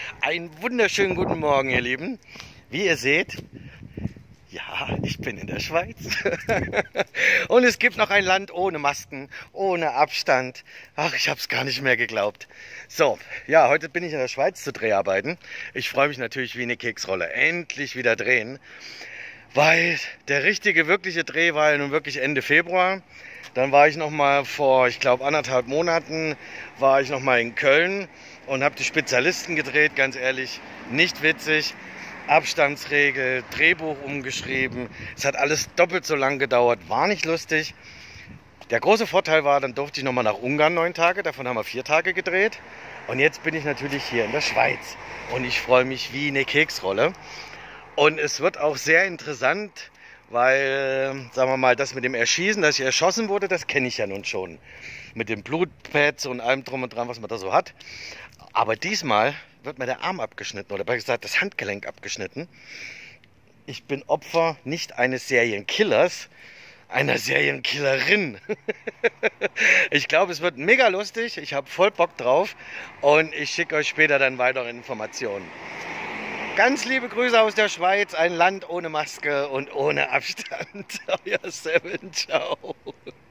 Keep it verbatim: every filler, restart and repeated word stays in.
Einen wunderschönen guten Morgen, ihr Lieben. Wie ihr seht, ja, ich bin in der Schweiz. Und es gibt noch ein Land ohne Masken, ohne Abstand. Ach, ich habe es gar nicht mehr geglaubt. So, ja, heute bin ich in der Schweiz zu Dreharbeiten. Ich freue mich natürlich wie eine Keksrolle. Endlich wieder drehen. Weil der richtige, wirkliche Dreh war ja nun wirklich Ende Februar. Dann war ich noch mal vor, ich glaube, anderthalb Monaten war ich noch mal in Köln und habe die Spezialisten gedreht. Ganz ehrlich, nicht witzig. Abstandsregel, Drehbuch umgeschrieben. Es hat alles doppelt so lang gedauert. War nicht lustig. Der große Vorteil war, dann durfte ich noch mal nach Ungarn neun Tage. Davon haben wir vier Tage gedreht. Und jetzt bin ich natürlich hier in der Schweiz. Und ich freue mich wie eine Keksrolle. Und es wird auch sehr interessant, weil, sagen wir mal, das mit dem Erschießen, dass ich erschossen wurde, das kenne ich ja nun schon. Mit den Blutpads und allem drum und dran, was man da so hat. Aber diesmal wird mir der Arm abgeschnitten oder besser gesagt das Handgelenk abgeschnitten. Ich bin Opfer nicht eines Serienkillers, einer Serienkillerin. Ich glaube, es wird mega lustig. Ich habe voll Bock drauf und ich schicke euch später dann weitere Informationen. Ganz liebe Grüße aus der Schweiz, ein Land ohne Maske und ohne Abstand. Euer Seven, ciao.